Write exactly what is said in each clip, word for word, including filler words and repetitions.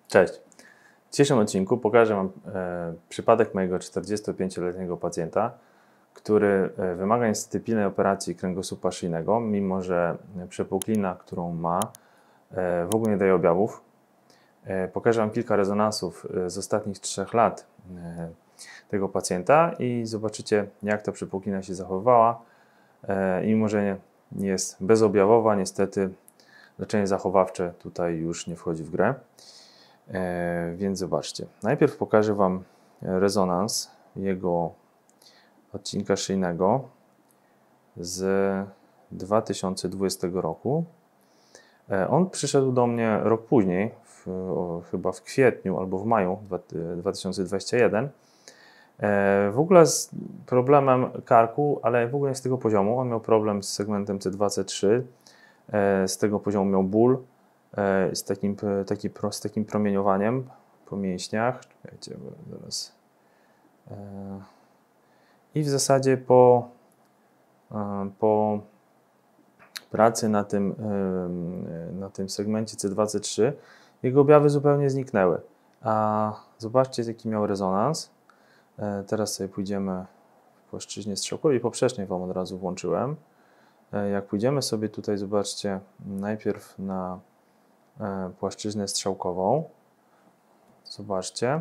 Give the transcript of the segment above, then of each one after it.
Cześć. W dzisiejszym odcinku pokażę Wam e, przypadek mojego czterdziestopięcioletniego pacjenta, który e, wymaga niestety pilnej operacji kręgosłupa szyjnego, mimo że przepuklina, którą ma, e, w ogóle nie daje objawów. E, pokażę Wam kilka rezonansów e, z ostatnich trzech lat e, tego pacjenta i zobaczycie, jak ta przepuklina się zachowywała. E, I mimo że nie, nie jest bezobjawowa, niestety leczenie zachowawcze tutaj już nie wchodzi w grę. E, więc zobaczcie. Najpierw pokażę Wam rezonans jego odcinka szyjnego z dwa tysiące dwudziestego roku. E, on przyszedł do mnie rok później, w, o, chyba w kwietniu albo w maju dwa tysiące dwudziestego pierwszego. E, w ogóle z problemem karku, ale w ogóle nie z tego poziomu. On miał problem z segmentem C dwa C trzy. E, z tego poziomu miał ból. Z takim, taki, z takim promieniowaniem po mięśniach. Czekajcie, zaraz. I w zasadzie po, po pracy na tym, na tym segmencie C dwa C trzy jego objawy zupełnie zniknęły. A zobaczcie, jaki miał rezonans. Teraz sobie pójdziemy w płaszczyźnie strzałkowej. Poprzecznej Wam od razu włączyłem. Jak pójdziemy sobie tutaj, zobaczcie, najpierw na płaszczyznę strzałkową. Zobaczcie.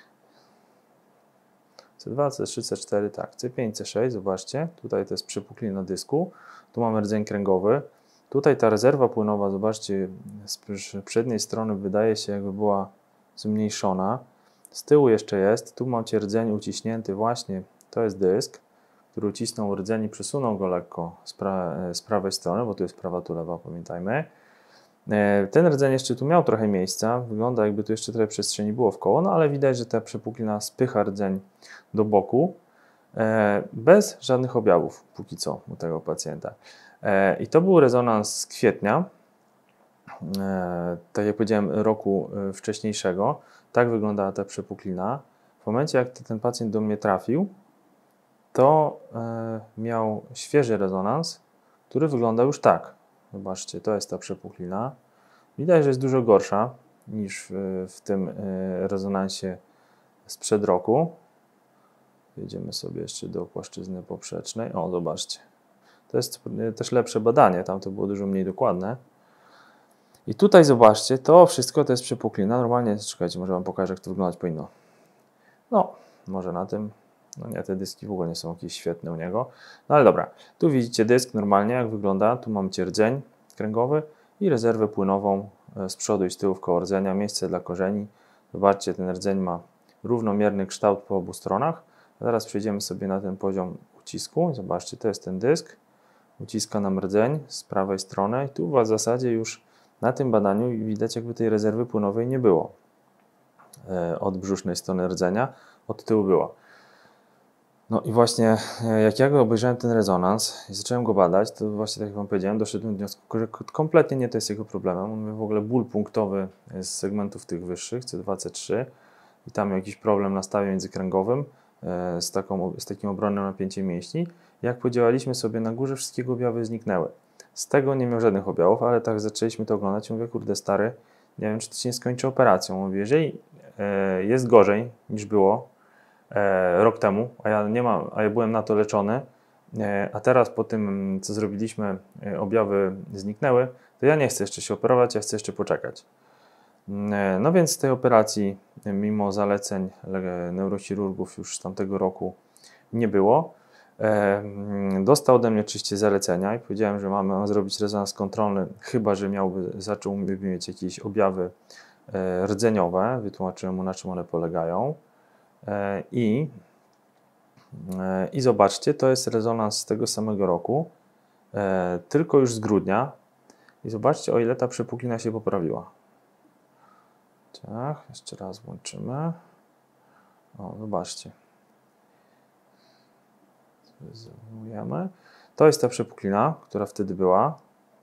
C dwa, C trzy, C cztery, tak. C pięć, C sześć, zobaczcie. Tutaj to jest przepuklina dysku. Tu mamy rdzeń kręgowy. Tutaj ta rezerwa płynowa, zobaczcie, z przedniej strony wydaje się, jakby była zmniejszona. Z tyłu jeszcze jest. Tu macie rdzeń uciśnięty właśnie. To jest dysk, który ucisnął rdzeń i przesunął go lekko z, pra z prawej strony, bo tu jest prawa, tu lewa, pamiętajmy. Ten rdzeń jeszcze tu miał trochę miejsca, wygląda jakby tu jeszcze trochę przestrzeni było w koło, no ale widać, że ta przepuklina spycha rdzeń do boku bez żadnych objawów póki co u tego pacjenta. I to był rezonans z kwietnia, tak jak powiedziałem, roku wcześniejszego. Tak wyglądała ta przepuklina. W momencie, jak ten pacjent do mnie trafił, to miał świeży rezonans, który wyglądał już tak. Zobaczcie, to jest ta przepuklina. Widać, że jest dużo gorsza niż w, w tym rezonansie sprzed roku. Jedziemy sobie jeszcze do płaszczyzny poprzecznej. O, zobaczcie. To jest też lepsze badanie, tam to było dużo mniej dokładne. I tutaj zobaczcie, to wszystko to jest przepuklina. Normalnie, czekajcie, może Wam pokażę, jak to wyglądać powinno. No, może na tym. No nie, te dyski w ogóle nie są jakieś świetne u niego. No ale dobra, tu widzicie dysk normalnie, jak wygląda. Tu mamy rdzeń kręgowy i rezerwę płynową z przodu i z tyłu koło rdzenia, miejsce dla korzeni. Zobaczcie, ten rdzeń ma równomierny kształt po obu stronach. A teraz przejdziemy sobie na ten poziom ucisku. Zobaczcie, to jest ten dysk. Uciska nam rdzeń z prawej strony. I tu w zasadzie już na tym badaniu widać, jakby tej rezerwy płynowej nie było. Od brzusznej strony rdzenia, od tyłu było. No i właśnie jak ja go obejrzałem ten rezonans i zacząłem go badać, to właśnie tak jak Wam powiedziałem, doszedłem do wniosku, że kompletnie nie to jest jego problemem. On miał w ogóle ból punktowy z segmentów tych wyższych, C dwa, C trzy i tam miał jakiś problem na stawie międzykręgowym z, taką, z takim obronnym napięciem mięśni. Jak podziałaliśmy sobie na górze, wszystkie objawy zniknęły. Z tego nie miał żadnych objawów, ale tak zaczęliśmy to oglądać i mówię, kurde stary, nie wiem, czy to się nie skończy operacją. Mówię, jeżeli jest gorzej niż było rok temu, a ja nie mam, a ja byłem na to leczony, a teraz po tym, co zrobiliśmy, objawy zniknęły, to ja nie chcę jeszcze się operować, ja chcę jeszcze poczekać. No więc z tej operacji, mimo zaleceń neurochirurgów już z tamtego roku nie było. Dostał ode mnie oczywiście zalecenia i powiedziałem, że mamy zrobić rezonans kontrolny, chyba że miałby, zacząłby mieć jakieś objawy rdzeniowe. Wytłumaczyłem mu, na czym one polegają. I, I zobaczcie, to jest rezonans z tego samego roku, tylko już z grudnia. I zobaczcie, o ile ta przepuklina się poprawiła. Tak, jeszcze raz włączymy. O, zobaczcie. Zoomujemy. To jest ta przepuklina, która wtedy była.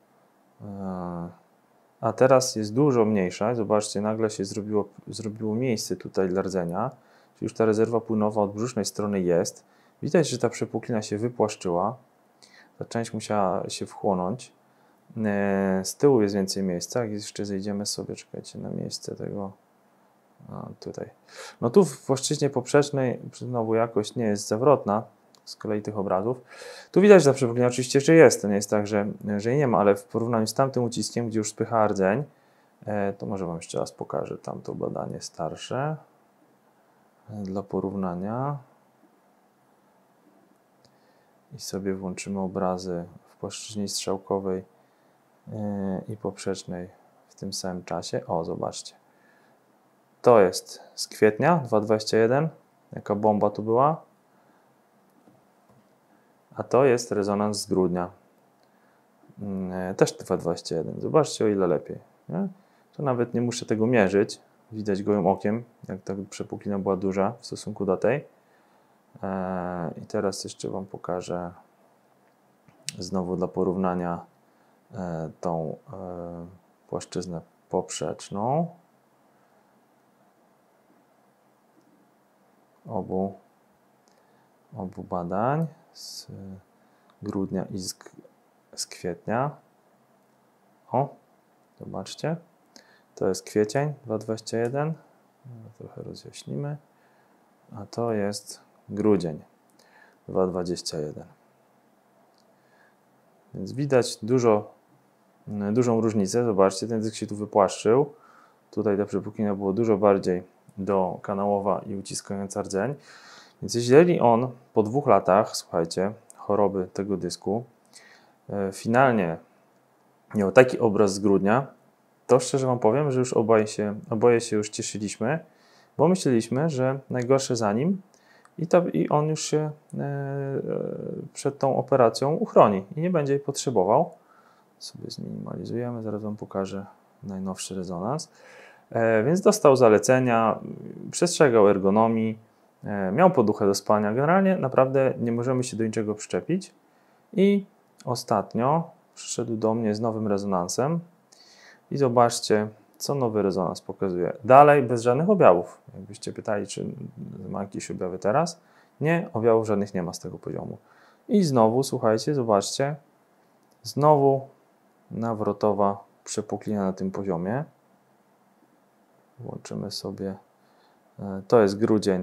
A teraz jest dużo mniejsza. Zobaczcie, nagle się zrobiło, zrobiło miejsce tutaj dla rdzenia. Czyli już ta rezerwa płynowa od brzusznej strony jest. Widać, że ta przepuklina się wypłaszczyła. Ta część musiała się wchłonąć. Z tyłu jest więcej miejsca. Jak jeszcze zejdziemy sobie, czekajcie, na miejsce tego A, tutaj. No tu w płaszczyźnie poprzecznej znowu jakość nie jest zawrotna z kolei tych obrazów. Tu widać, że ta przepuklina oczywiście jeszcze jest, to nie jest tak, że, że jej nie ma, ale w porównaniu z tamtym uciskiem, gdzie już spycha rdzeń, e, to może Wam jeszcze raz pokażę tamto badanie starsze e, dla porównania. I sobie włączymy obrazy w płaszczyźnie strzałkowej yy, i poprzecznej w tym samym czasie. O, zobaczcie. To jest z kwietnia dwa tysiące dwudziestego pierwszego. Jaka bomba tu była. A to jest rezonans z grudnia. Yy, też dwa tysiące dwudziesty pierwszy. Zobaczcie, o ile lepiej. Nie? Tu nawet nie muszę tego mierzyć. Widać gołym okiem, jak ta przepuklina była duża w stosunku do tej. I teraz jeszcze Wam pokażę znowu dla porównania tą płaszczyznę poprzeczną obu, obu badań z grudnia i z, z kwietnia. O, zobaczcie, to jest kwiecień dwa tysiące dwudziesty pierwszy, trochę rozjaśnimy, a to jest grudzień dwa tysiące dwudziesty pierwszy. Więc widać dużo, dużą różnicę. Zobaczcie, ten dysk się tu wypłaszczył. Tutaj ta przepuklina była dużo bardziej dokanałowa i uciskająca rdzeń. Więc jeżeli on po dwóch latach, słuchajcie, choroby tego dysku, finalnie miał taki obraz z grudnia, to szczerze Wam powiem, że już oboje się, oboje się już cieszyliśmy, bo myśleliśmy, że najgorsze za nim i, ta, i on już się e, przed tą operacją uchroni i nie będzie jej potrzebował. Sobie zminimalizujemy, zaraz Wam pokażę najnowszy rezonans. E, więc dostał zalecenia, przestrzegał ergonomii, e, miał poduchę do spania. Generalnie naprawdę nie możemy się do niczego przyczepić. I ostatnio przyszedł do mnie z nowym rezonansem i zobaczcie, co nowy rezonans pokazuje. Dalej bez żadnych objawów. Jakbyście pytali, czy ma jakieś objawy teraz? Nie, objawów żadnych nie ma z tego poziomu. I znowu, słuchajcie, zobaczcie, znowu nawrotowa przepuklina na tym poziomie. Włączymy sobie, to jest grudzień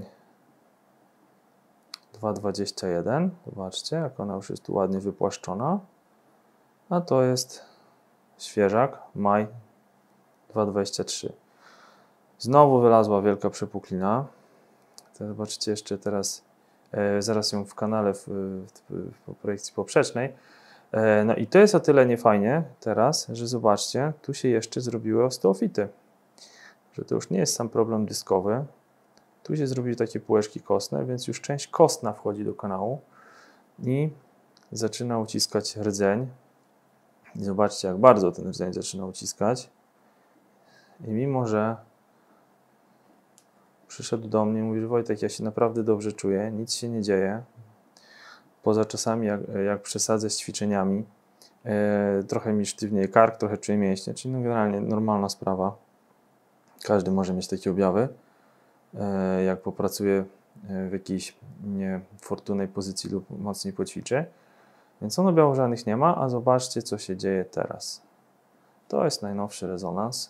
dwa tysiące dwudziesty pierwszy. Zobaczcie, jak ona już jest tu ładnie wypłaszczona. A to jest świeżak, maj dwa tysiące dwudziesty trzeci. Znowu wylazła wielka przepuklina. To zobaczycie jeszcze teraz, e, zaraz ją w kanale w, w, w projekcji poprzecznej. E, no i to jest o tyle niefajnie teraz, że zobaczcie, tu się jeszcze zrobiły osteofity. Że to już nie jest sam problem dyskowy. Tu się zrobiły takie półeczki kostne, więc już część kostna wchodzi do kanału i zaczyna uciskać rdzeń. I zobaczcie, jak bardzo ten rdzeń zaczyna uciskać. I mimo, że przyszedł do mnie i mówi, że Wojtek, ja się naprawdę dobrze czuję, nic się nie dzieje. Poza czasami, jak, jak przesadzę z ćwiczeniami, e, trochę mi sztywnieje kark, trochę czuję mięśnie, czyli no generalnie normalna sprawa. Każdy może mieć takie objawy, e, jak popracuje w jakiejś niefortunnej pozycji lub mocniej poćwiczy. Więc on objawów żadnych nie ma, a zobaczcie, co się dzieje teraz. To jest najnowszy rezonans.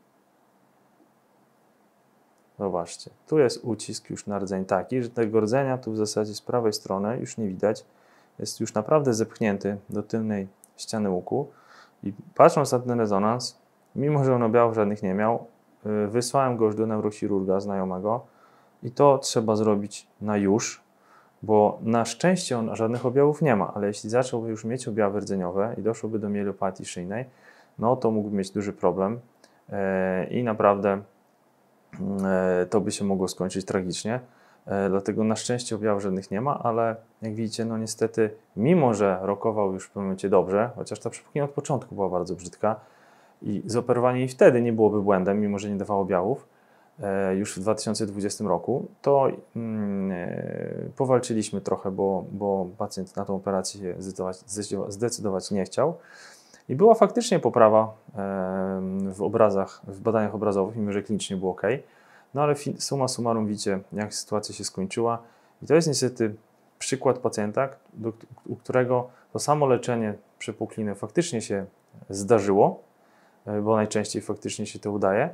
Zobaczcie, tu jest ucisk już na rdzeń taki, że tego rdzenia tu w zasadzie z prawej strony już nie widać. Jest już naprawdę zepchnięty do tylnej ściany łuku. I patrząc na ten rezonans, mimo że on objawów żadnych nie miał, wysłałem go już do neurochirurga znajomego i to trzeba zrobić na już, bo na szczęście on żadnych objawów nie ma, ale jeśli zacząłby już mieć objawy rdzeniowe i doszłoby do mielopatii szyjnej, no to mógłby mieć duży problem i naprawdę to by się mogło skończyć tragicznie. Dlatego na szczęście objawów żadnych nie ma, ale jak widzicie, no niestety, mimo że rokował już w pewnym momencie dobrze, chociaż ta przepuklina od początku była bardzo brzydka i zoperowanie jej wtedy nie byłoby błędem, mimo że nie dawało objawów, już w dwa tysiące dwudziestym roku, to mm, powalczyliśmy trochę, bo, bo pacjent na tą operację się zdecydować, zdecydować nie chciał. I była faktycznie poprawa w obrazach, w badaniach obrazowych, mimo że klinicznie było ok. No ale summa summarum widzicie, jak sytuacja się skończyła. I to jest niestety przykład pacjenta, do, u którego to samo leczenie przepukliny faktycznie się zdarzyło, bo najczęściej faktycznie się to udaje,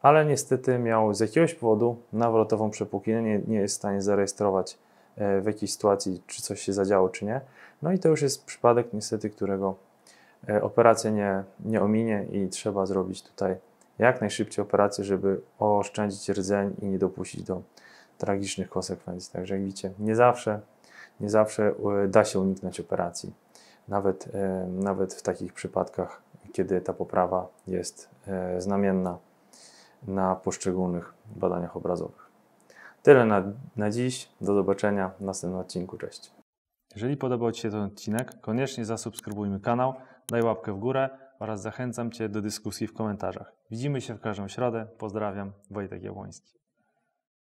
ale niestety miał z jakiegoś powodu nawrotową przepuklinę, nie, nie jest w stanie zarejestrować w jakiejś sytuacji, czy coś się zadziało, czy nie. No i to już jest przypadek niestety, którego operacja nie, nie ominie i trzeba zrobić tutaj jak najszybciej operację, żeby oszczędzić rdzeń i nie dopuścić do tragicznych konsekwencji. Także jak widzicie, nie zawsze, nie zawsze da się uniknąć operacji, nawet, nawet w takich przypadkach, kiedy ta poprawa jest znamienna na poszczególnych badaniach obrazowych. Tyle na, na dziś. Do zobaczenia w następnym odcinku. Cześć. Jeżeli podobał Ci się ten odcinek, koniecznie zasubskrybuj mój kanał, daj łapkę w górę oraz zachęcam Cię do dyskusji w komentarzach. Widzimy się w każdą środę. Pozdrawiam, Wojtek Jabłoński.